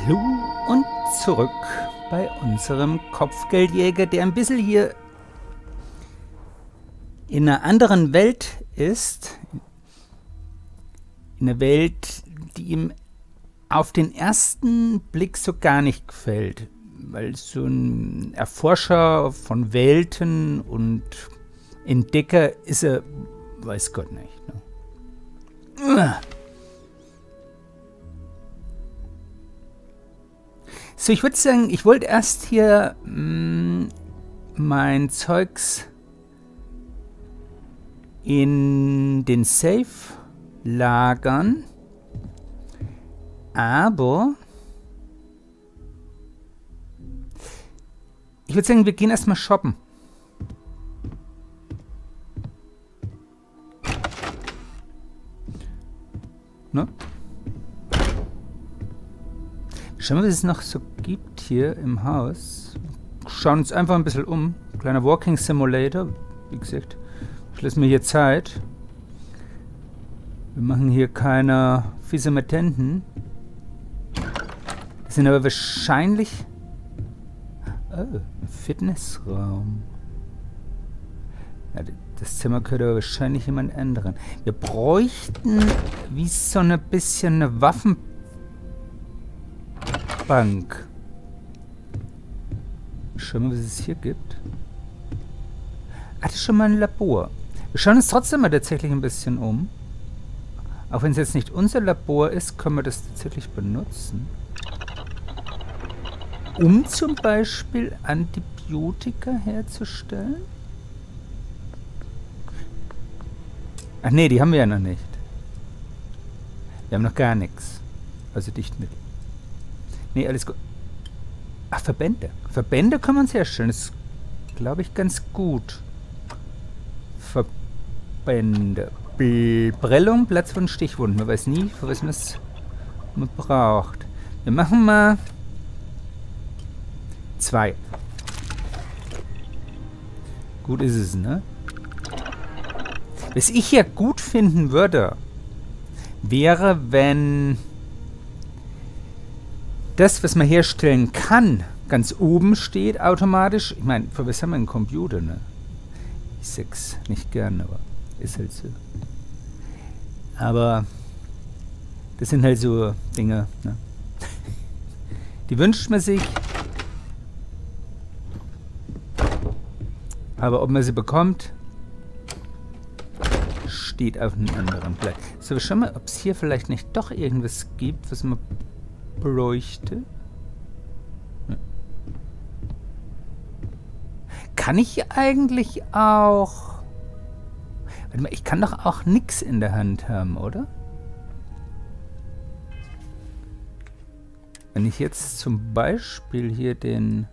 Hallo und zurück bei unserem Kopfgeldjäger, der ein bisschen hier in einer anderen Welt ist. In einer Welt, die ihm auf den ersten Blick so gar nicht gefällt. Weil so ein Erforscher von Welten und Entdecker ist er, weiß Gott nicht. Ne? So, ich würde sagen, ich wollte erst hier mein Zeugs in den Safe lagern, aber ich würde sagen, wir gehen erstmal shoppen. Ne? Schauen wir, was es noch so gibt hier im Haus. Schauen uns einfach ein bisschen um. Kleiner Walking Simulator. Wie gesagt, ich lasse mir hier Zeit. Wir machen hier keine fiese Matenten. Das sind aber wahrscheinlich... Oh, ein Fitnessraum. Ja, das Zimmer könnte aber wahrscheinlich jemand ändern. Wir bräuchten wie so ein bisschen eine Waffenbank. Schauen wir mal, was es hier gibt. Ah, das ist schon mal ein Labor. Wir schauen uns trotzdem mal tatsächlich ein bisschen um. Auch wenn es jetzt nicht unser Labor ist, können wir das tatsächlich benutzen. Um zum Beispiel Antibiotika herzustellen. Ach nee, die haben wir ja noch nicht. Wir haben noch gar nichts. Also Dichtmittel. Nee, alles gut. Ach, Verbände. Verbände können wir uns herstellen. Das ist, glaube ich, ganz gut. Verbände. Prellung, Platzwunden, Stichwunden. Man weiß nie, für was man es braucht. Wir machen mal 2. Gut ist es, ne? Was ich ja gut finden würde, wäre, wenn das, was man herstellen kann, ganz oben steht automatisch. Ich meine, für was haben wir einen Computer, ne? Ich sag's nicht gern, aber ist halt so. Aber das sind halt so Dinge, ne? Die wünscht man sich. Aber ob man sie bekommt, steht auf einem anderen Blatt. So, schauen wir mal, ob es hier vielleicht nicht doch irgendwas gibt, was man bräuchte. Ja. Kann ich eigentlich auch... Warte mal, ich kann doch auch nichts in der Hand haben, oder? Wenn ich jetzt zum Beispiel hier den...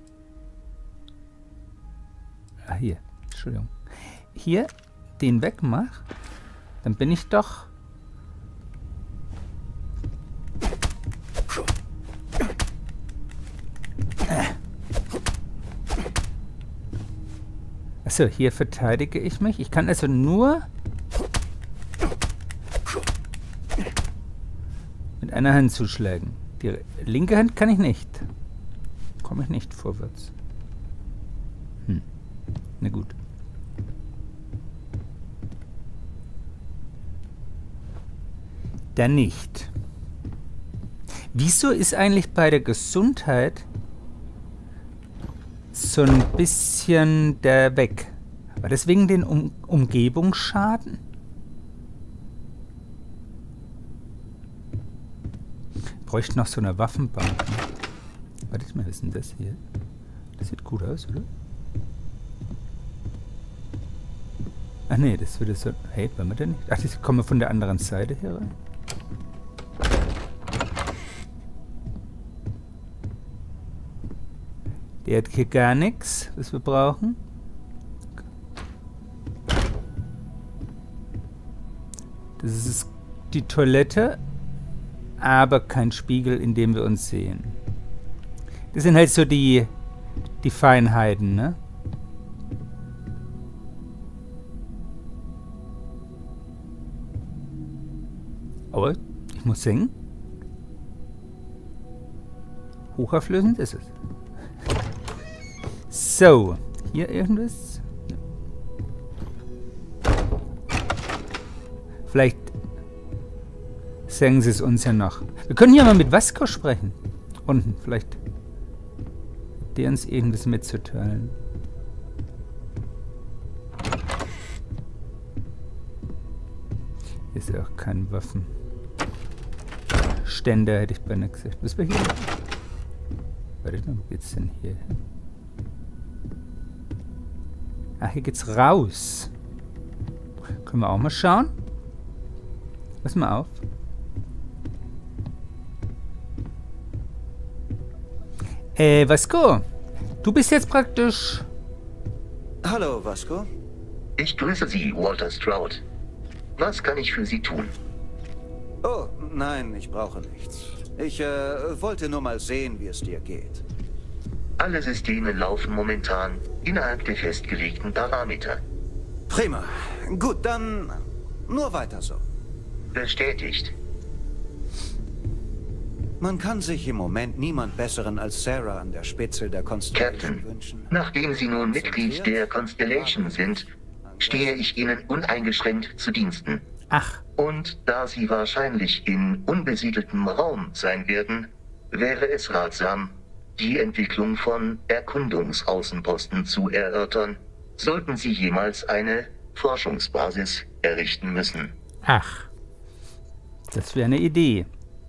Ah, hier. Entschuldigung. Hier den wegmache, dann bin ich doch... Achso, hier verteidige ich mich. Ich kann also nur mit einer Hand zuschlagen. Die linke Hand kann ich nicht. Komme ich nicht vorwärts. Na gut. Dann nicht. Wieso ist eigentlich bei der Gesundheit so ein bisschen der weg? War das wegen den Umgebungsschaden? Bräuchte noch so eine Waffenbank. Ne? Warte mal, was ist denn das hier? Das sieht gut aus, oder? Ach nee, das würde so... Hey, wollen wir denn nicht? Ach, das kommen wir von der anderen Seite hier rein. Der hat hier gar nichts, was wir brauchen. Das ist die Toilette, aber kein Spiegel, in dem wir uns sehen. Das sind halt so die Feinheiten, ne? Aber ich muss singen. Hochauflösend ist es. So, hier irgendwas? Vielleicht sagen sie es uns ja noch. Wir können hier mal mit Vasco sprechen. Unten, vielleicht der uns irgendwas mitzuteilen. Hier ist ja auch kein Waffenständer, hätte ich beinahe gesagt. Was war hier? Warte mal, wo geht's denn hier hin? Ah, hier geht's raus. Können wir auch mal schauen? Pass mal auf. Vasco, du bist jetzt praktisch... Hallo, Vasco. Ich grüße Sie, Walter Stroud. Was kann ich für Sie tun? Oh, nein, ich brauche nichts. Ich wollte nur mal sehen, wie es dir geht. Alle Systeme laufen momentan innerhalb der festgelegten Parameter. Prima. Gut, dann nur weiter so. Bestätigt. Man kann sich im Moment niemand Besseren als Sarah an der Spitze der Constellation Captain, wünschen. nachdem Sie nun Mitglied der Constellation sind, stehe ich Ihnen uneingeschränkt zu Diensten. Ach, Und da Sie wahrscheinlich in unbesiedeltem Raum sein werden, wäre es ratsam, die Entwicklung von Erkundungsaußenposten zu erörtern, sollten Sie jemals eine Forschungsbasis errichten müssen. ach. Das wäre eine Idee.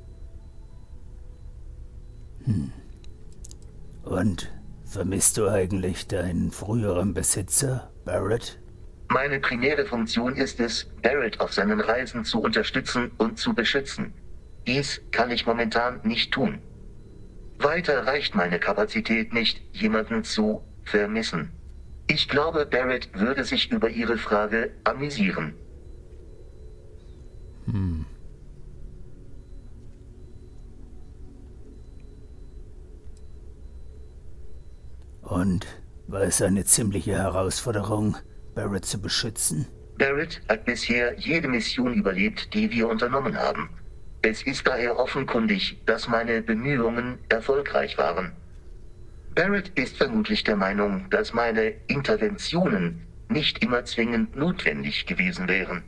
Und vermisst du eigentlich deinen früheren Besitzer, Barrett? Meine primäre Funktion ist es, Barrett auf seinen Reisen zu unterstützen und zu beschützen. Dies kann ich momentan nicht tun. Weiter reicht meine Kapazität nicht, jemanden zu vermissen. Ich glaube, Barrett würde sich über Ihre Frage amüsieren. Und war es eine ziemliche Herausforderung, Barrett zu beschützen? Barrett hat bisher jede Mission überlebt, die wir unternommen haben. Es ist daher offenkundig, dass meine Bemühungen erfolgreich waren. Barrett ist vermutlich der Meinung, dass meine Interventionen nicht immer zwingend notwendig gewesen wären.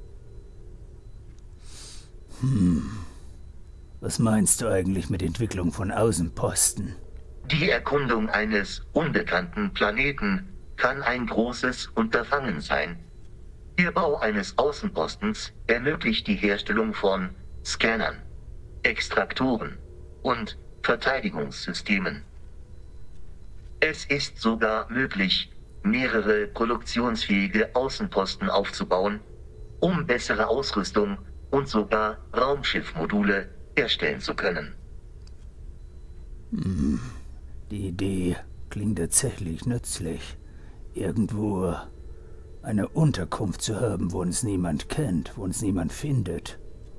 Was meinst du eigentlich mit Entwicklung von Außenposten? Die Erkundung eines unbekannten Planeten kann ein großes Unterfangen sein. Der Bau eines Außenpostens ermöglicht die Herstellung von Scannern, Extraktoren und Verteidigungssystemen. Es ist sogar möglich, mehrere produktionsfähige Außenposten aufzubauen, um bessere Ausrüstung und sogar Raumschiffmodule herstellen zu können. Die Idee klingt tatsächlich nützlich. Irgendwo eine Unterkunft zu haben, wo uns niemand kennt, wo uns niemand findet.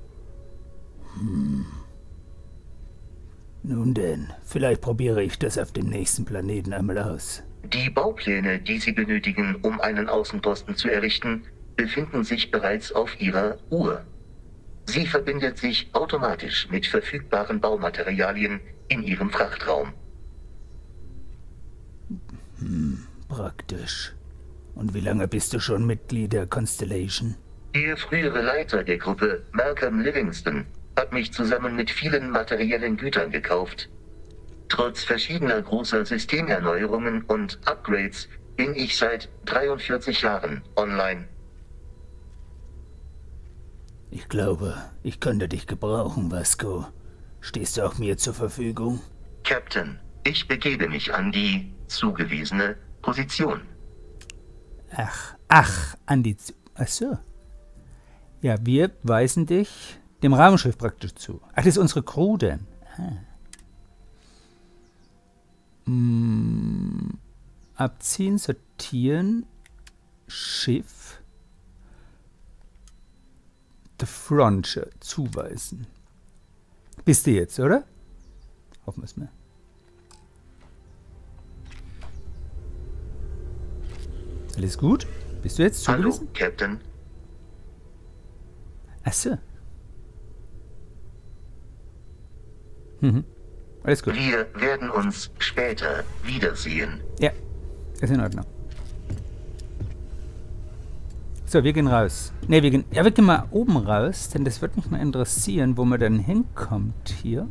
Nun denn, vielleicht probiere ich das auf dem nächsten Planeten einmal aus. Die Baupläne, die Sie benötigen, um einen Außenposten zu errichten, befinden sich bereits auf Ihrer Uhr. Sie verbindet sich automatisch mit verfügbaren Baumaterialien in Ihrem Frachtraum. Praktisch. Und wie lange bist du schon Mitglied der Constellation? Der frühere Leiter der Gruppe, Malcolm Livingston, hat mich zusammen mit vielen materiellen Gütern gekauft. Trotz verschiedener großer Systemerneuerungen und Upgrades bin ich seit 43 Jahren online. Ich glaube, ich könnte dich gebrauchen, Vasco. Stehst du auch mir zur Verfügung? Captain, ich begebe mich an die zugewiesene Position. Ach, ach so. Ja, wir weisen dich dem Raumschiff praktisch zu. Ach, das ist unsere Crew denn. Abziehen, sortieren, Schiff, The Frontier zuweisen. Bist du jetzt, oder? Hoffen wir es mal. Alles gut? Bist du jetzt Hallo, zugewiesen? Captain. Ach so. Alles gut. Wir werden uns später wiedersehen. Ja, ist in Ordnung. So, wir gehen raus. Ne, wir gehen mal oben raus, denn das wird mich mal interessieren, wo man dann hinkommt hier.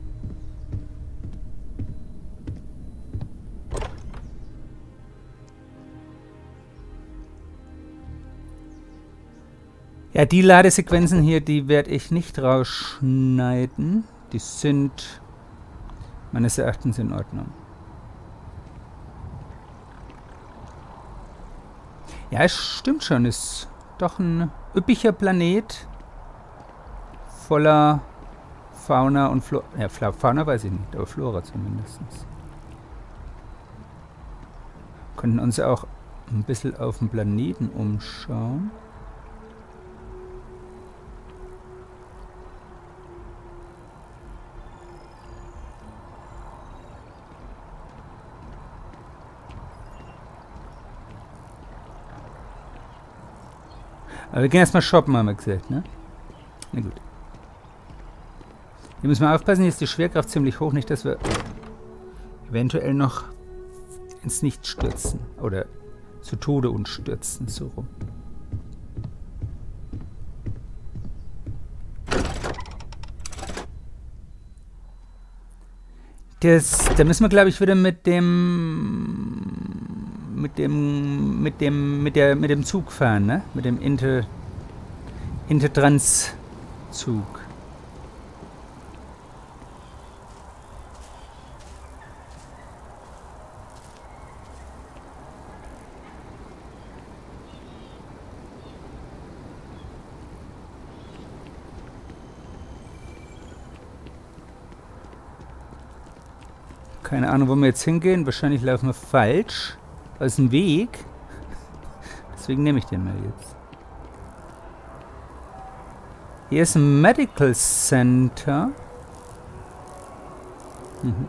Ja, die Ladesequenzen hier, die werde ich nicht rausschneiden. Die sind meines Erachtens in Ordnung. Ja, es stimmt schon. Ist doch ein üppiger Planet voller Fauna und Flora. Ja, Fauna weiß ich nicht, aber Flora zumindest. Könnten uns auch ein bisschen auf dem Planeten umschauen. Aber wir gehen erstmal shoppen, haben wir gesagt, ne? Na gut. Hier müssen wir aufpassen, hier ist die Schwerkraft ziemlich hoch, nicht, dass wir eventuell noch ins Nichts stürzen. Oder zu Tode uns stürzen, so rum. Da müssen wir, glaube ich, wieder mit dem Zug fahren, ne? Mit dem Intertrans-Zug. Keine Ahnung, wo wir jetzt hingehen. Wahrscheinlich laufen wir falsch. Da ist ein Weg. Deswegen nehme ich den mal jetzt. Hier ist ein Medical Center. Mhm.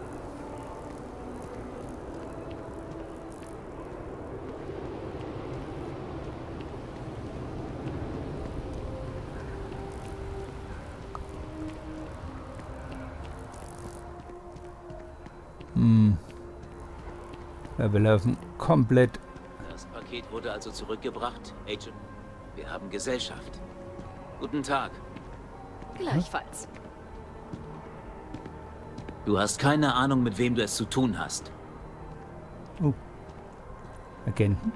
Ja, wir laufen komplett. Das Paket wurde also zurückgebracht, Agent. Wir haben Gesellschaft. Guten Tag. Gleichfalls. Du hast keine Ahnung, mit wem du es zu tun hast. Oh. Agenten?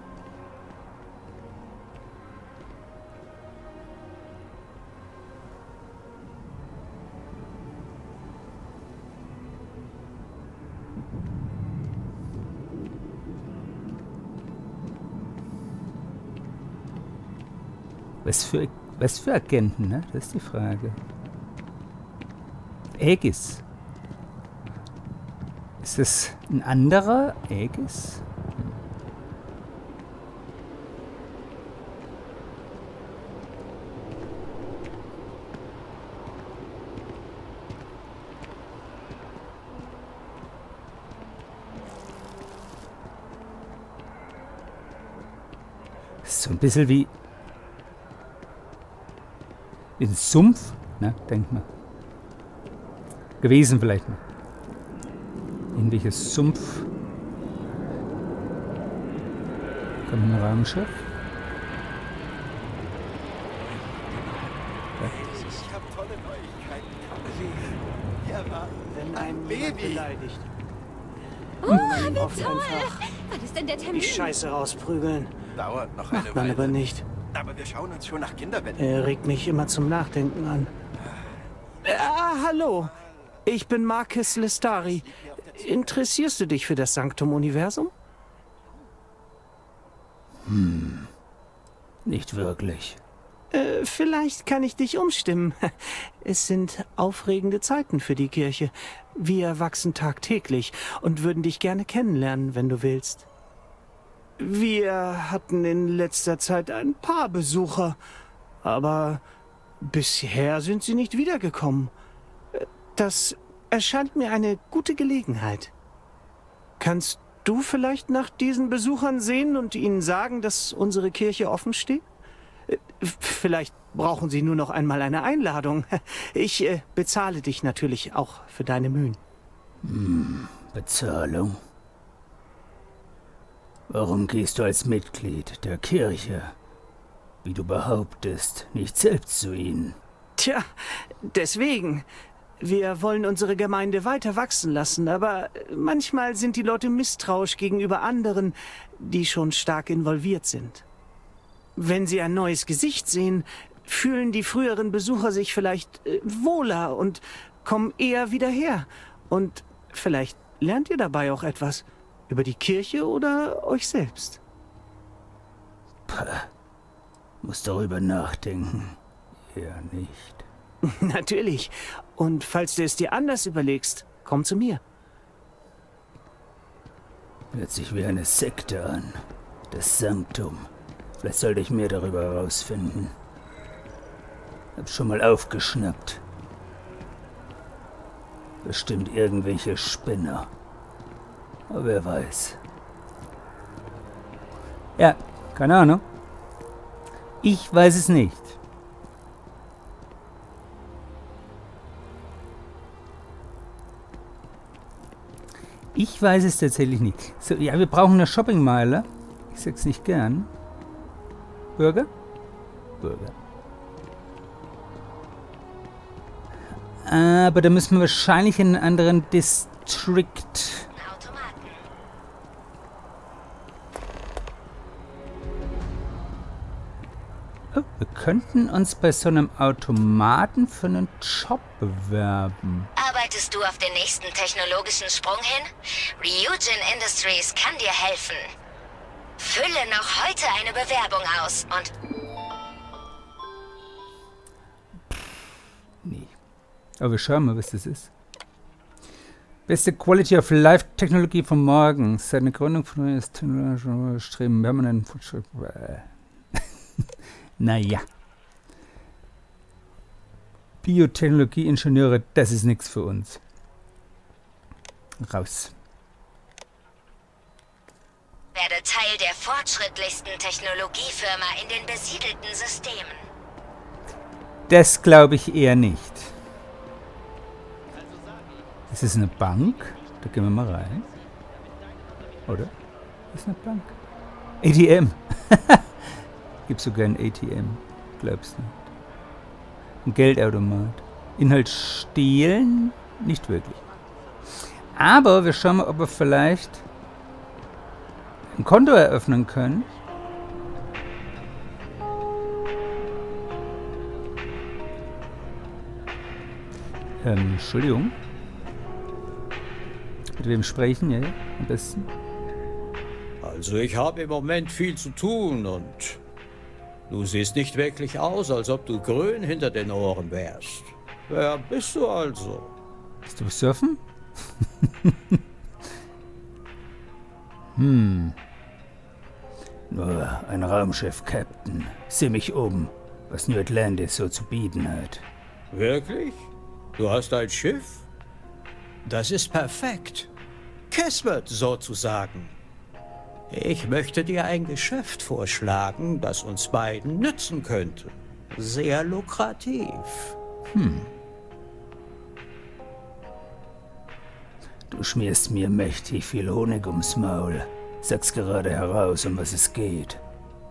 Was für Agenten, ne? Das ist die Frage. Aegis. Ist das ein anderer Aegis? Das ist so ein bisschen wie ein Sumpf, ne, denkt man. Gewesen vielleicht mal. Irgendwelches Sumpf. Kommt ein Raumschiff. Ich habe tolle Neuigkeiten. Sie erwarten ein Baby. Beleidigt. Oh, wie toll! Wann ist denn der Termin? Die Scheiße rausprügeln. Dauert noch eine Macht man Weile. aber nicht. Aber wir schauen uns schon nach Kinderbetten. Er regt mich immer zum Nachdenken an. Hallo. Ich bin Marcus Lestari. Interessierst du dich für das Sanctum-Universum? Nicht wirklich. Vielleicht kann ich dich umstimmen. Es sind aufregende Zeiten für die Kirche. Wir wachsen tagtäglich und würden dich gerne kennenlernen, wenn du willst. Wir hatten in letzter Zeit ein paar Besucher, aber bisher sind sie nicht wiedergekommen. Das erscheint mir eine gute Gelegenheit. Kannst du vielleicht nach diesen Besuchern sehen und ihnen sagen, dass unsere Kirche offen steht? Vielleicht brauchen sie nur noch einmal eine Einladung. Ich bezahle dich natürlich auch für deine Mühen. Bezahlung? Warum gehst du als Mitglied der Kirche, wie du behauptest, nicht selbst zu ihnen? Tja, deswegen. Wir wollen unsere Gemeinde weiter wachsen lassen, aber manchmal sind die Leute misstrauisch gegenüber anderen, die schon stark involviert sind. Wenn sie ein neues Gesicht sehen, fühlen die früheren Besucher sich vielleicht wohler und kommen eher wieder her. Und vielleicht lernt ihr dabei auch etwas über die Kirche oder euch selbst. Muss darüber nachdenken. Eher nicht. Natürlich. Und falls du es dir anders überlegst, komm zu mir. Hört sich wie eine Sekte an. Das Sanktum. Vielleicht sollte ich mehr darüber herausfinden. Hab schon mal aufgeschnappt. Bestimmt irgendwelche Spinner. Aber wer weiß. Ja, keine Ahnung. Ich weiß es nicht. Ich weiß es tatsächlich nicht. So, ja, wir brauchen eine Shoppingmeile. Ich sag's nicht gern. Bürger? Bürger. Aber da müssen wir wahrscheinlich in einen anderen Distrikt. Oh, wir könnten uns bei so einem Automaten für einen Job bewerben. Arbeitest du auf den nächsten technologischen Sprung hin? Ryujin Industries kann dir helfen. Fülle noch heute eine Bewerbung aus und... Nee. Aber wir schauen mal, was das ist. Beste Quality of Life Technologie von morgen. Seine Gründung von neues technologisches Streben. Wir haben einen Fortschritt. Naja. Biotechnologie-Ingenieure, das ist nichts für uns. Raus. Werde Teil der fortschrittlichsten Technologiefirma in den besiedelten Systemen. Das glaube ich eher nicht. Das ist eine Bank. Da gehen wir mal rein. Oder? Das ist eine Bank. ATM. Gibt sogar ein ATM. Glaubst du nicht? Ein Geldautomat. Inhalt stehlen? Nicht wirklich. Aber wir schauen mal, ob wir vielleicht ein Konto eröffnen können. Entschuldigung. Mit wem sprechen? Ja, am besten. Also ich habe im Moment viel zu tun und du siehst nicht wirklich aus, als ob du grün hinter den Ohren wärst. Wer bist du also? Bist du surfen? Nur ein Raumschiff, Captain. Sieh mich um, was New Atlantis so zu bieten hat. Wirklich? Du hast ein Schiff? Das ist perfekt. Kismet sozusagen. Ich möchte dir ein Geschäft vorschlagen, das uns beiden nützen könnte. Sehr lukrativ. Du schmierst mir mächtig viel Honig ums Maul. Sag's gerade heraus, um was es geht.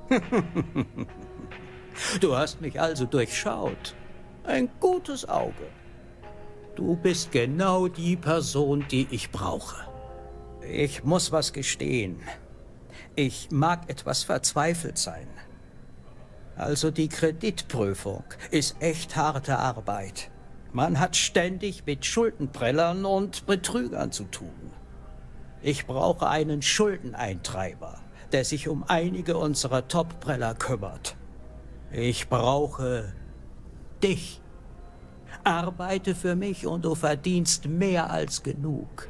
Du hast mich also durchschaut. Ein gutes Auge. Du bist genau die Person, die ich brauche. Ich muss was gestehen. Ich mag etwas verzweifelt sein. Also die Kreditprüfung ist echt harte Arbeit. Man hat ständig mit Schuldenprellern und Betrügern zu tun. Ich brauche einen Schuldeneintreiber, der sich um einige unserer Top-Preller kümmert. Ich brauche dich. Arbeite für mich und du verdienst mehr als genug.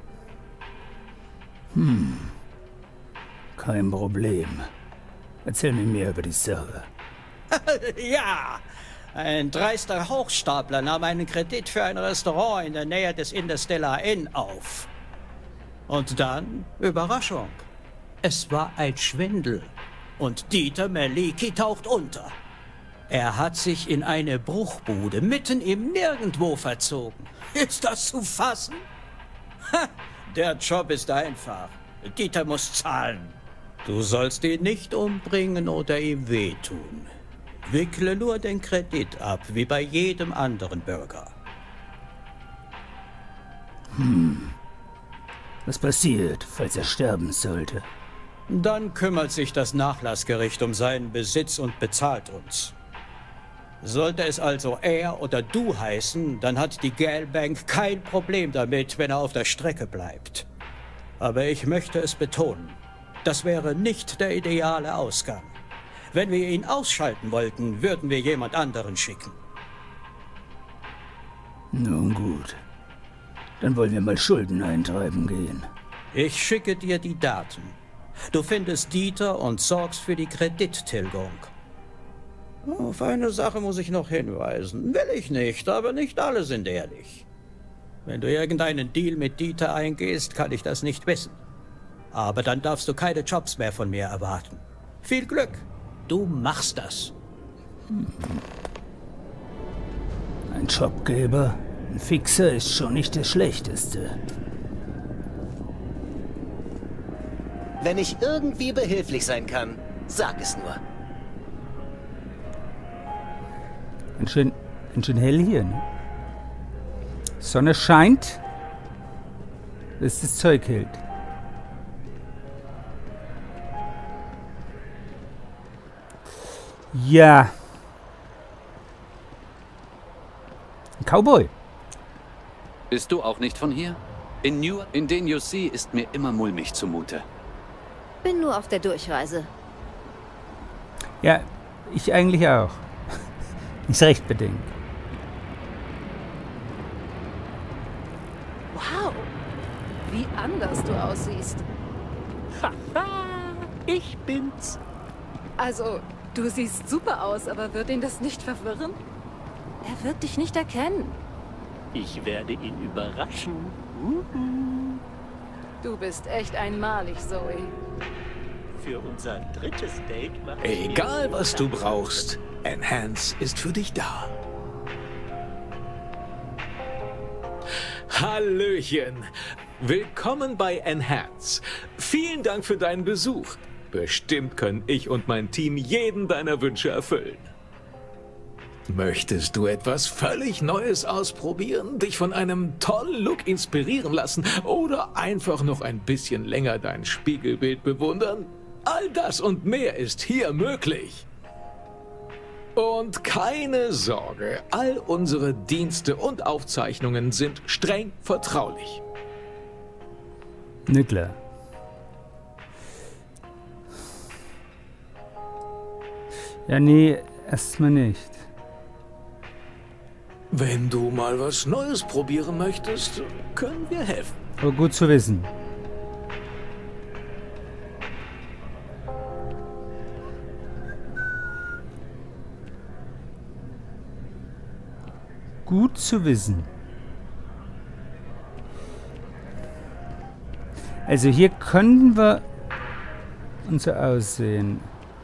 Kein Problem. Erzähl mir mehr über die Sache. Ja, ein dreister Hochstapler nahm einen Kredit für ein Restaurant in der Nähe des Interstellar Inn auf. Und dann, Überraschung, es war ein Schwindel. Und Dieter Merlicki taucht unter. Er hat sich in eine Bruchbude mitten im Nirgendwo verzogen. Ist das zu fassen? Ha, der Job ist einfach. Dieter muss zahlen. Du sollst ihn nicht umbringen oder ihm wehtun. Wickle nur den Kredit ab, wie bei jedem anderen Bürger. Was passiert, falls er sterben sollte? Dann kümmert sich das Nachlassgericht um seinen Besitz und bezahlt uns. Sollte es also er oder du heißen, dann hat die Gale Bank kein Problem damit, wenn er auf der Strecke bleibt. Aber ich möchte es betonen, das wäre nicht der ideale Ausgang. Wenn wir ihn ausschalten wollten, würden wir jemand anderen schicken. Nun gut. Dann wollen wir mal Schulden eintreiben gehen. Ich schicke dir die Daten. Du findest Dieter und sorgst für die Kredittilgung. Auf eine Sache muss ich noch hinweisen. Will ich nicht, aber nicht alle sind ehrlich. Wenn du irgendeinen Deal mit Dieter eingehst, kann ich das nicht wissen. Aber dann darfst du keine Jobs mehr von mir erwarten. Viel Glück. Du machst das. Ein Jobgeber, ein Fixer ist schon nicht der schlechteste. Wenn ich irgendwie behilflich sein kann, sag es nur. Ganz schön hell hier, ne? Sonne scheint, bis das Zeug hält. Ja. Ein Cowboy. Bist du auch nicht von hier? In den UC ist mir immer mulmig zumute. Bin nur auf der Durchreise. Ja, ich eigentlich auch. Ist recht bedingt. Wow, wie anders du aussiehst. Haha, ich bin's. Also, du siehst super aus, aber wird ihn das nicht verwirren? Er wird dich nicht erkennen. Ich werde ihn überraschen. Du bist echt einmalig, Zoe. Für unser drittes Date mache ich Egal, was du brauchst, Enhance ist für dich da. Hallöchen. Willkommen bei Enhance. Vielen Dank für deinen Besuch. Bestimmt können ich und mein Team jeden deiner Wünsche erfüllen. Möchtest du etwas völlig Neues ausprobieren, dich von einem tollen Look inspirieren lassen oder einfach noch ein bisschen länger dein Spiegelbild bewundern? All das und mehr ist hier möglich. Und keine Sorge, all unsere Dienste und Aufzeichnungen sind streng vertraulich. Na klar. Ja, nee, erstmal nicht. Wenn du mal was Neues probieren möchtest, können wir helfen. Aber gut zu wissen. Gut zu wissen. Also hier können wir unser Aussehen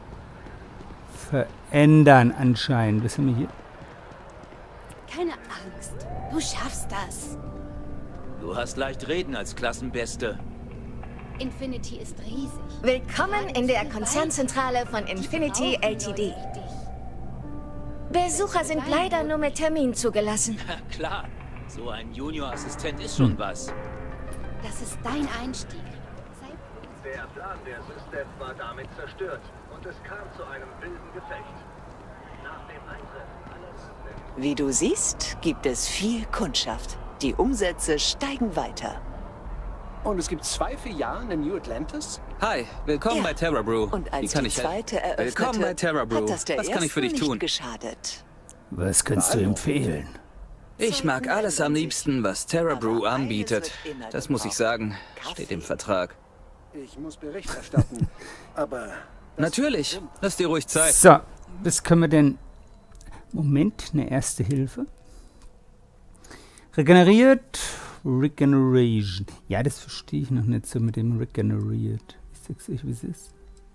verändern anscheinend. Was haben wir hier? Keine Angst, du schaffst das. Du hast leicht reden als Klassenbeste. Infinity ist riesig. Willkommen in der Konzernzentrale von Infinity Ltd. Besucher sind leider nur mit Termin zugelassen. Klar, so ein Junior-Assistent ist schon was. Das ist dein Einstieg. Der Plan der System war damit zerstört und es kam zu einem wilden Gefecht. Nach dem Eintreffen alles... Wie du siehst, gibt es viel Kundschaft. Die Umsätze steigen weiter. Und es gibt 2 Filialen in New Atlantis? Hi, willkommen bei Terra Brew. Und als Wie kann die ich zweite eröffnete, Willkommen bei Terra Brew. hat das der Was kann ich für dich ersten tun? nicht geschadet. Was kannst du empfehlen? Ich mag alles am liebsten, was Terra Brew anbietet. Das muss ich sagen. Steht im Vertrag. Ich muss Bericht erstatten, aber... Natürlich. Lass dir ruhig Zeit. So, was können wir denn... Moment, eine erste Hilfe. Regeneriert. Regeneration. Ja, das verstehe ich noch nicht so mit dem Regeneriert. Ich sag's euch, wie es ist.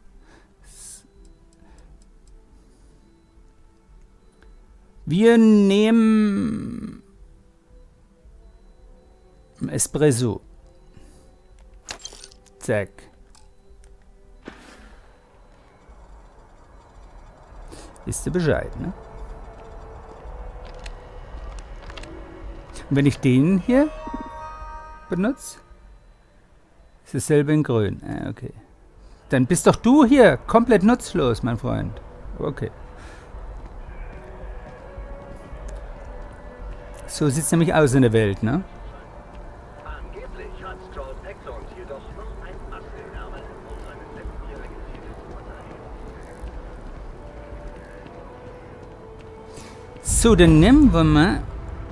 Wir nehmen Espresso. Zack. Wisst ihr Bescheid, ne? Und wenn ich den hier benutze, ist dasselbe in grün. Okay. Dann bist doch du hier komplett nutzlos, mein Freund. Okay. So sieht es nämlich aus in der Welt, ne? Angeblich hat Stroud Exxon jedoch noch ein Ass im Ärmel, um seine 6-jährige Ziele zu verteidigen. So, dann nehmen wir mal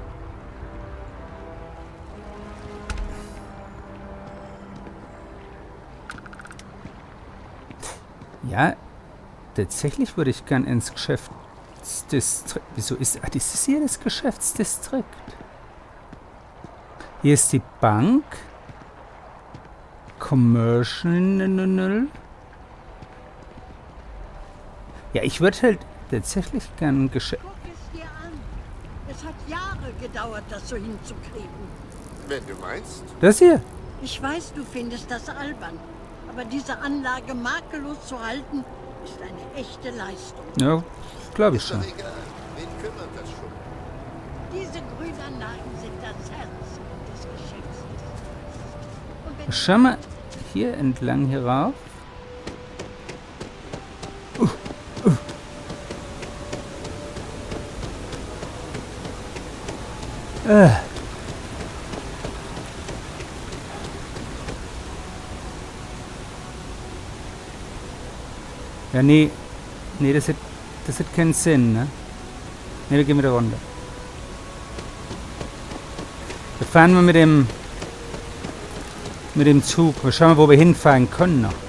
ja, tatsächlich würde ich gern ins Geschäftsdistrikt. Wieso ist... Ah, das ist hier das Geschäftsdistrikt. Hier ist die Bank. Commercial. Ja, ich würde halt tatsächlich gern Geschäft... Guck es dir an. Es hat Jahre gedauert, das so hinzukriegen. Wenn du meinst. Das hier? Ich weiß, du findest das albern. Aber diese Anlage makellos zu halten, ist eine echte Leistung. Ja, glaube ich schon. Wen kümmert das schon? Diese Grünanlagen sind das Herz des Geschäfts. Schau mal hier entlang hier rauf. Ja, nee, das hat keinen Sinn, ne? Ne, wir gehen wieder runter. Wir fahren mal mit dem Zug. Wir schauen mal, wo wir hinfahren können noch.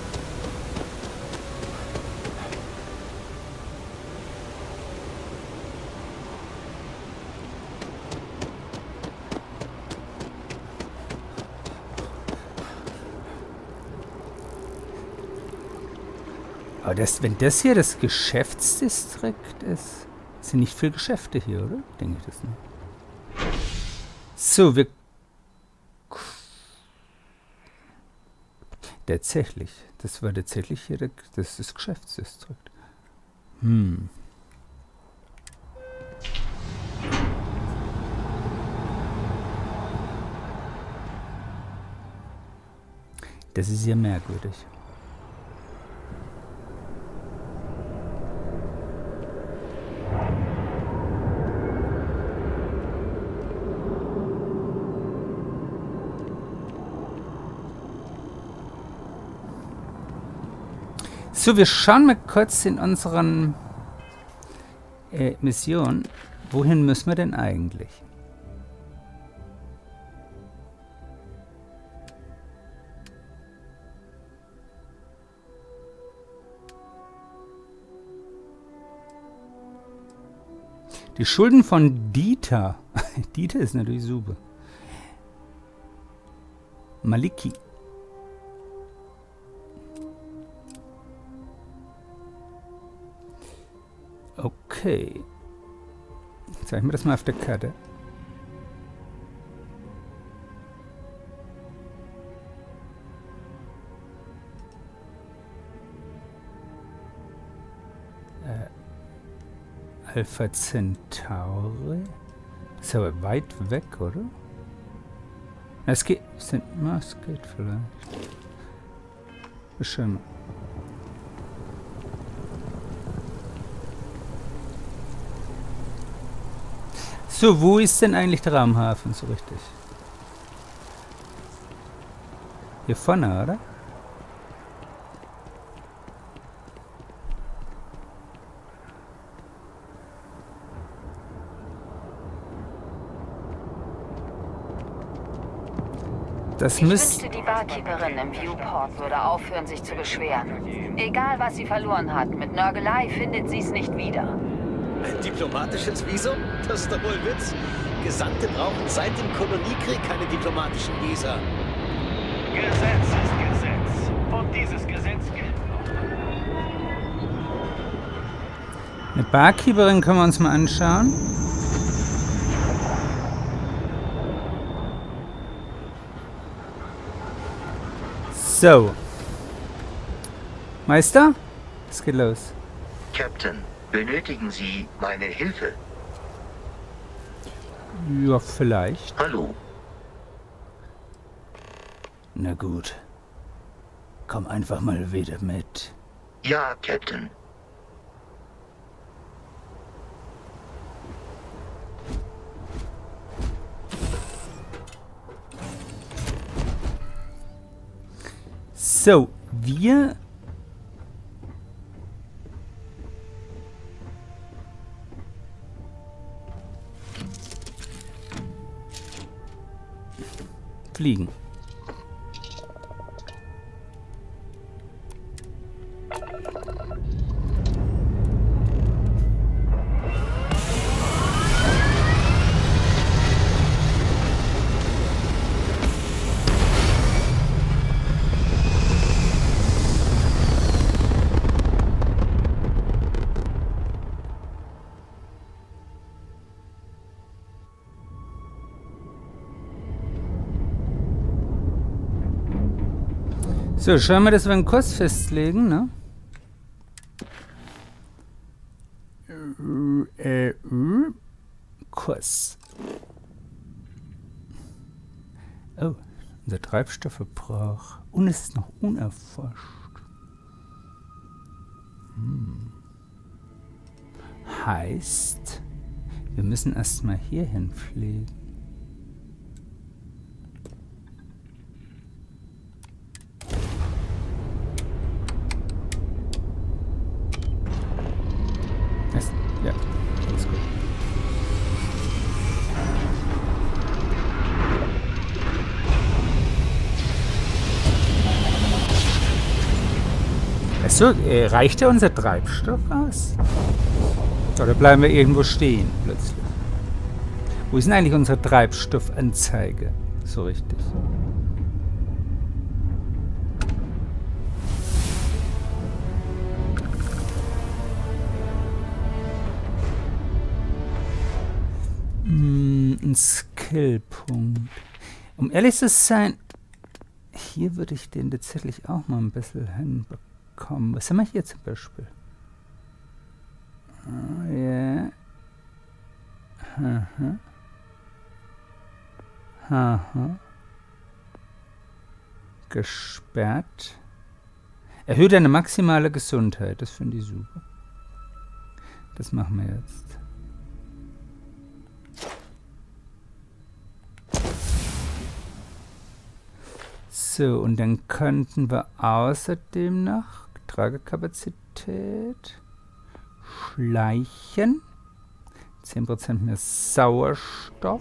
Aber wenn das hier das Geschäftsdistrikt ist, sind nicht viele Geschäfte hier, oder? Denke ich das nicht. So, wir... Tatsächlich. Das war tatsächlich hier das ist das Geschäftsdistrikt. Das ist ja merkwürdig. So, wir schauen mal kurz in unseren Missionen. Wohin müssen wir denn eigentlich? Die Schulden von Dieter. Dieter ist natürlich super. Maliki. Okay. Zeigen wir das mal auf der Karte. Alpha Centauri. Ist aber weit weg, oder? Es geht. Es geht vielleicht. Schön mal. So, wo ist denn eigentlich der Raumhafen so richtig? Hier vorne, oder? Das ich wünschte, die Barkeeperin im Viewport würde aufhören, sich zu beschweren. Egal, was sie verloren hat, mit Nörgelei findet sie es nicht wieder. Ein diplomatisches Visum? Das ist doch wohl Witz. Gesandte brauchen seit dem Koloniekrieg keine diplomatischen Visa. Gesetz ist Gesetz. Und dieses Gesetz gilt noch. Eine Barkeeperin können wir uns mal anschauen. So. Meister? Es geht los. Captain, benötigen Sie meine Hilfe? Ja, vielleicht. Hallo. Na gut. Komm einfach mal wieder mit. Ja, Captain. So, wir fliegen. So, schauen wir, dass wir einen Kurs festlegen, ne? Kurs. Oh, unser Treibstoffverbrauch. Und es ist noch unerforscht. Heißt, wir müssen erstmal hierhin fliegen. Ja, alles gut. Achso, reicht ja unser Treibstoff aus? Oder bleiben wir irgendwo stehen plötzlich? Wo ist denn eigentlich unsere Treibstoffanzeige? So richtig. Ein Skillpunkt. Um ehrlich zu sein, hier würde ich den tatsächlich auch mal ein bisschen hinbekommen. Was haben wir hier zum Beispiel? Oh, ja. Aha. Aha. Gesperrt. Erhöht eine maximale Gesundheit. Das finde ich super. Das machen wir jetzt. So, und dann könnten wir außerdem noch Tragekapazität, Schleichen, 10% mehr Sauerstoff,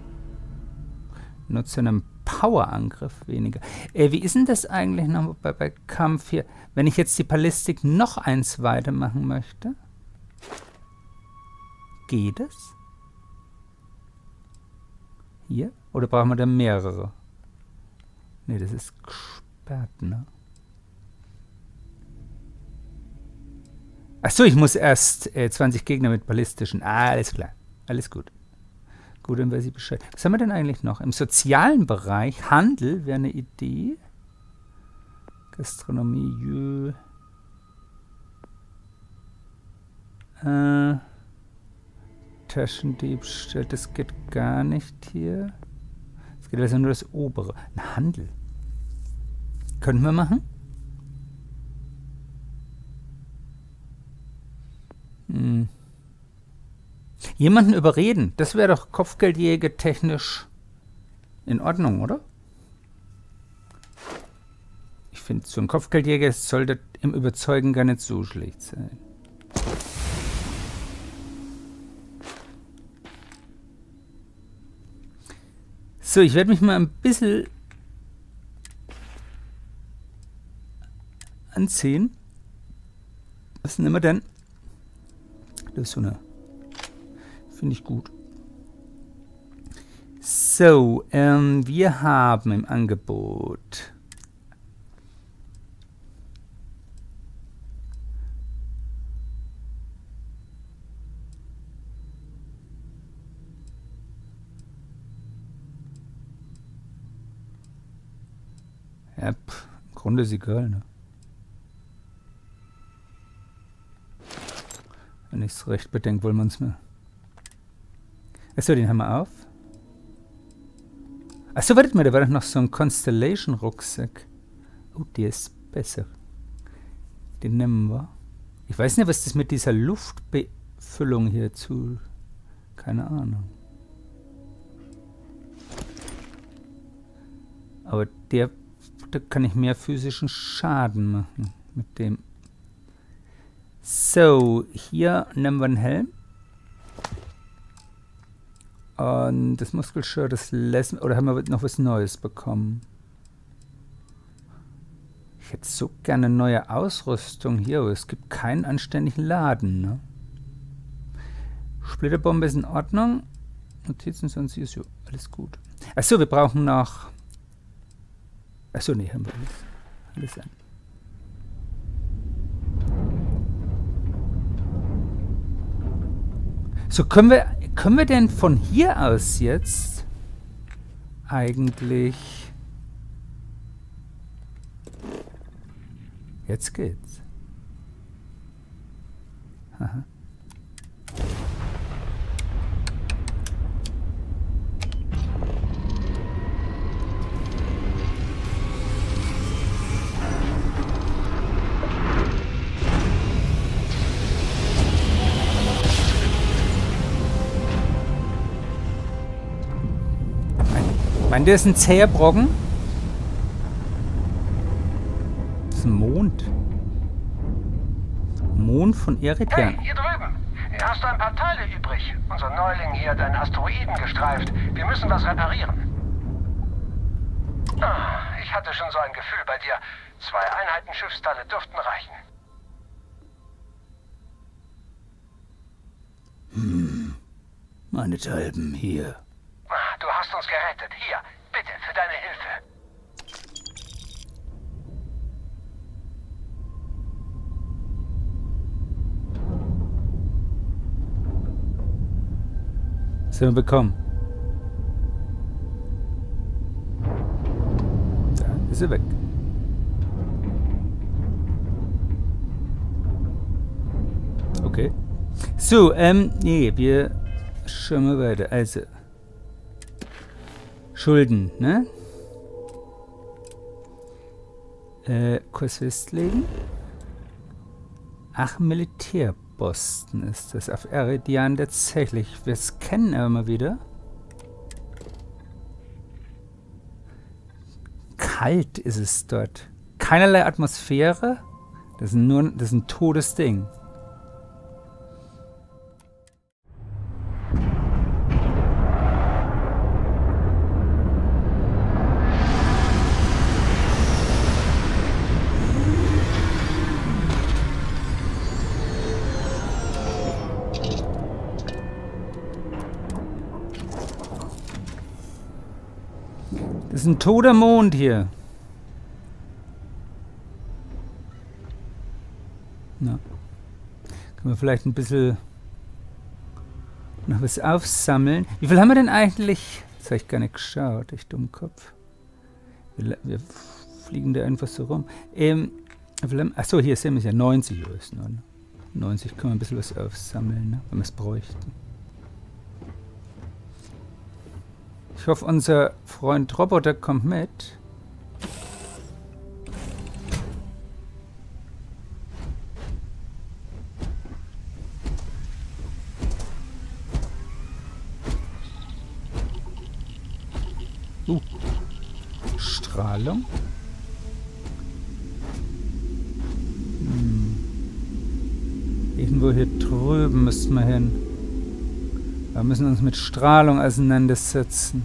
nutze einen Powerangriff weniger. Wie ist denn das eigentlich noch bei Kampf hier? Wenn ich jetzt die Ballistik noch eins weitermachen möchte, geht es? Hier? Oder brauchen wir da mehrere? Ne, das ist gesperrt, ne? Achso, ich muss erst 20 Gegner mit ballistischen. Ah, alles klar. Alles gut. Gut, dann weiß ich Bescheid. Was haben wir denn eigentlich noch? Im sozialen Bereich, Handel wäre eine Idee. Gastronomie, Taschendiebstahl, das geht gar nicht hier. Es geht also nur das obere. Ein Handel. Können wir machen? Jemanden überreden. Das wäre doch Kopfgeldjäger technisch in Ordnung, oder? Ich finde, so ein Kopfgeldjäger sollte im Überzeugen gar nicht so schlecht sein. So, ich werde mich mal ein bisschen anziehen. Was nehmen wir denn? Das ist so eine. Finde ich gut. So, wir haben im Angebot Grunde ist egal, ne? Wenn ich es recht bedenke, wollen wir uns mehr. Achso, den haben wir auf. Achso, wartet mal, da war doch noch so ein Constellation-Rucksack. Oh, der ist besser. Den nehmen wir. Ich weiß nicht, was das mit dieser Luftbefüllung hier zu... Keine Ahnung. Aber da kann ich mehr physischen Schaden machen mit dem. So, hier nehmen wir einen Helm. Und das Muskelshirt, das lassen... Oder haben wir noch was Neues bekommen? Ich hätte so gerne neue Ausrüstung hier, aber es gibt keinen anständigen Laden, ne? Splitterbombe ist in Ordnung. Notizen sonst ist ja alles gut. Achso, wir brauchen noch... Achso, nee, haben wir alles an. So, können wir denn von hier aus jetzt eigentlich... Jetzt geht's. Aha. Der ist ein zäher Brocken. Das ist ein Mond. Mond von Eritrean. Hey, hier drüben. Hast du ein paar Teile übrig? Unser Neuling hier hat einen Asteroiden gestreift. Wir müssen was reparieren. Ich hatte schon so ein Gefühl bei dir. 2 Einheiten Schiffsteile dürften reichen. Meinethalben hier. Du hast uns gerettet. Hier, bitte, für deine Hilfe. Was haben wir bekommen? Da ist er weg. Okay. So, nee, wir schauen mal weiter. Also. Schulden, ne? Kurs festlegen. Ach, Militärposten ist das. Auf Eridian tatsächlich. Wir scannen aber mal wieder. Kalt ist es dort. Keinerlei Atmosphäre. Das ist ein totes Ding. Das ist ein toter Mond hier. Na. Können wir vielleicht ein bisschen noch was aufsammeln. Wie viel haben wir denn eigentlich? Das habe ich gar nicht geschaut, ich Dummkopf. Wir fliegen da einfach so rum. Achso, hier sehen wir es ja. 90 ist nur. 90 können wir ein bisschen was aufsammeln, ne? Wenn wir es bräuchten. Ich hoffe, unser Freund Roboter kommt mit. Strahlung. Irgendwo hier drüben müssen wir hin. Wir müssen uns mit Strahlung auseinandersetzen.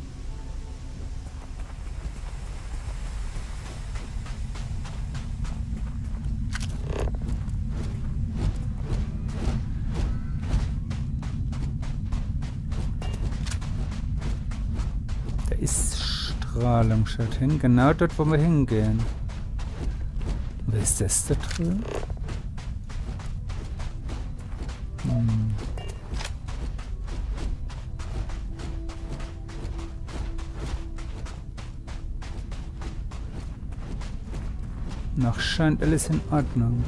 Da ist Strahlung, schaut hin. Genau dort, wo wir hingehen. Wer ist das da drüben? Noch scheint alles in Ordnung.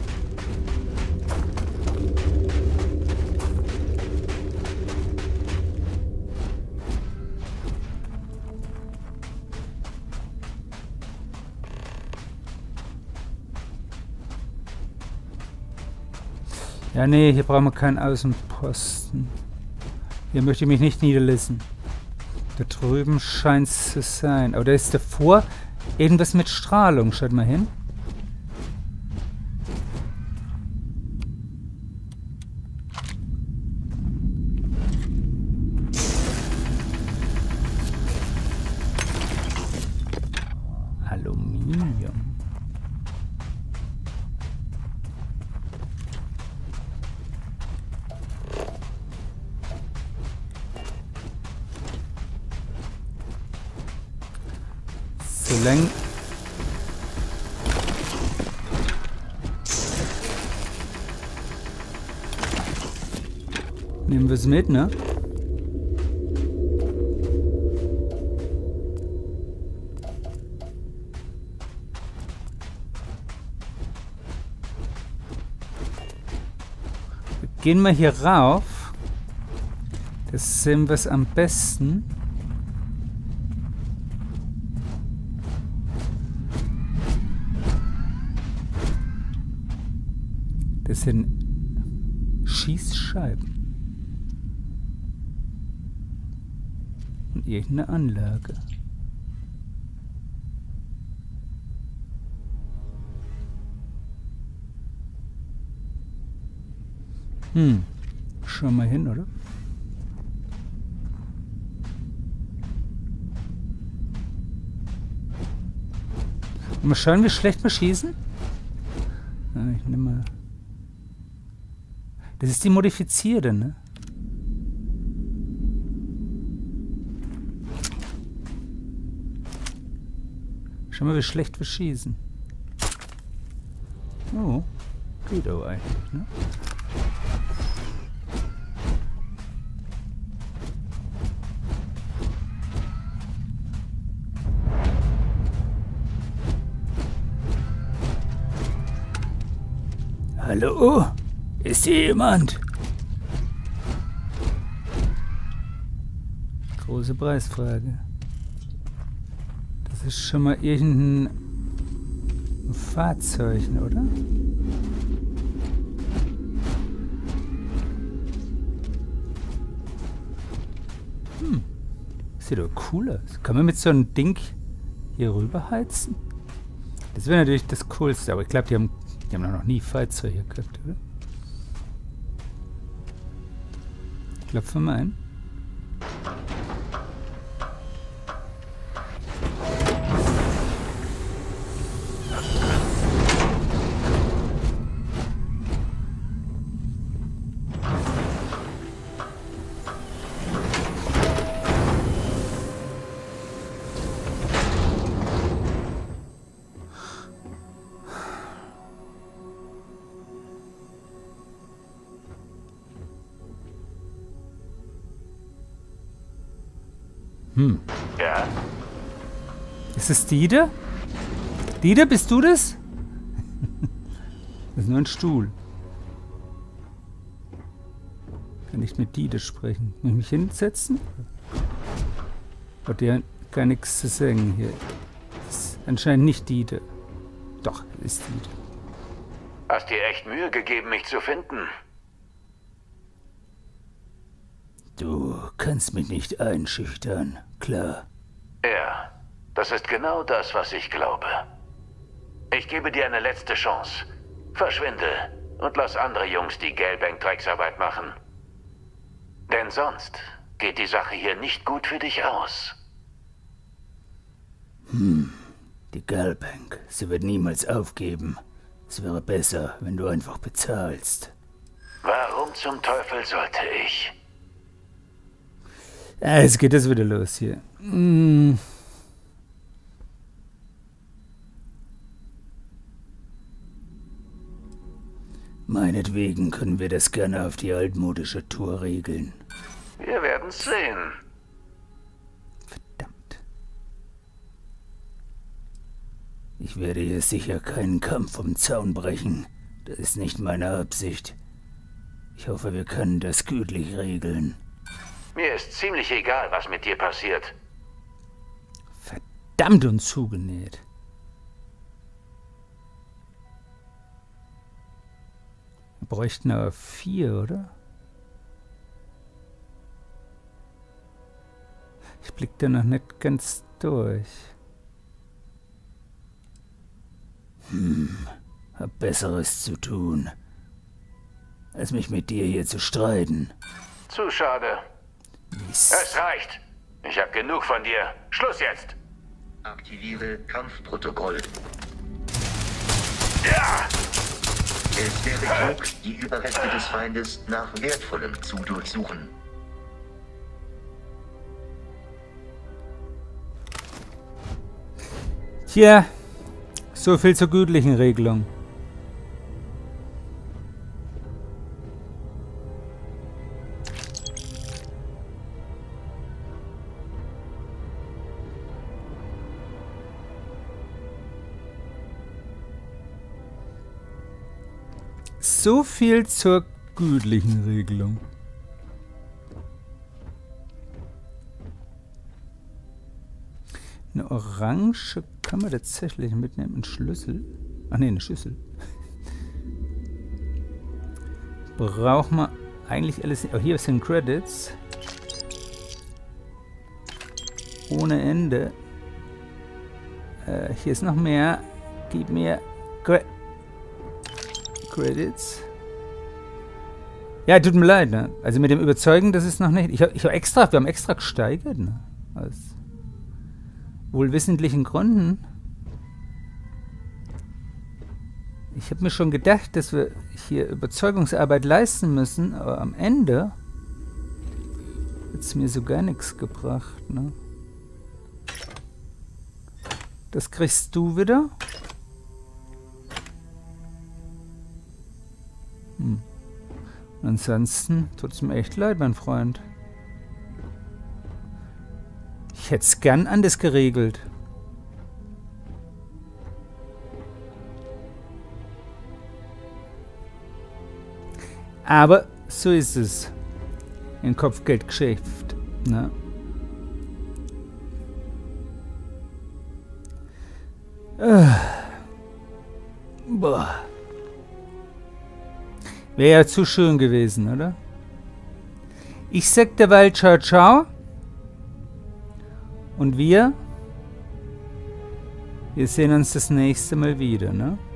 Ja, nee, hier brauchen wir keinen Außenposten. Hier möchte ich mich nicht niederlassen. Da drüben scheint es zu sein. Aber da ist davor irgendwas mit Strahlung. Schaut mal hin. Aluminium. Solange nehmen wir es mit, ne? Gehen wir hier rauf. Das sehen wir es am besten. Das sind Schießscheiben. Und irgendeine Anlage. Schau mal hin, oder? Mal schauen, wie schlecht wir schießen. Ich nehme mal. Das ist die modifizierte, ne? Schau mal, wie schlecht wir schießen. Oh, geht aber eigentlich, ne? Hallo? Ist hier jemand? Große Preisfrage. Das ist schon mal irgendein Fahrzeug, oder? Sieht doch cool aus. Kann man mit so einem Ding hier rüber heizen? Das wäre natürlich das Coolste, aber ich glaube, die haben noch nie Fahrzeuge gehabt, oder? Klopfen wir ein. Ja? Ist es Dieter? Dieter, bist du das? Das ist nur ein Stuhl. Ich kann nicht mit Dieter sprechen. Muss ich mich hinsetzen? Hat ja gar nichts zu sagen hier. Das ist anscheinend nicht Dieter. Doch, ist Dieter. Hast dir echt Mühe gegeben, mich zu finden? Du kannst mich nicht einschüchtern, klar. Ja, das ist genau das, was ich glaube. Ich gebe dir eine letzte Chance. Verschwinde und lass andere Jungs die Gelbank-Drecksarbeit machen. Denn sonst geht die Sache hier nicht gut für dich aus. Die Gelbank, sie wird niemals aufgeben. Es wäre besser, wenn du einfach bezahlst. Warum zum Teufel sollte ich? Jetzt geht das wieder los hier. Meinetwegen können wir das gerne auf die altmodische Tour regeln. Wir werden's sehen. Ich werde hier sicher keinen Kampf vom Zaun brechen. Das ist nicht meine Absicht. Ich hoffe, wir können das gütlich regeln. Mir ist ziemlich egal, was mit dir passiert. Verdammt und zugenäht. Wir bräuchten aber 4, oder? Ich blick da noch nicht ganz durch. Hab Besseres zu tun, als mich mit dir hier zu streiten. Zu schade. Es reicht. Ich hab genug von dir. Schluss jetzt. Aktiviere Kampfprotokoll. Ja! Es wäre klug, die Überreste des Feindes nach Wertvollem zu durchsuchen. Tja, so viel zur gütlichen Regelung. So viel zur gütlichen Regelung. Eine Orange kann man tatsächlich mitnehmen. Ein Schlüssel. Ach ne, eine Schüssel. Braucht man eigentlich alles. Oh, hier sind Credits. Ohne Ende. Hier ist noch mehr. Gib mir Credits. Ja, tut mir leid, ne? Also mit dem Überzeugen, das ist noch nicht. Wir haben extra gesteigert, ne? Aus wohlwissentlichen Gründen. Ich habe mir schon gedacht, dass wir hier Überzeugungsarbeit leisten müssen, aber am Ende hat es mir so gar nichts gebracht, ne? Das kriegst du wieder. Ansonsten tut es mir echt leid, mein Freund. Ich hätte es gern anders geregelt. Aber so ist es. Ein Kopfgeldgeschäft, ne? Boah. Wäre ja zu schön gewesen, oder? Ich sag derweil ciao, ciao. Und wir sehen uns das nächste Mal wieder, ne?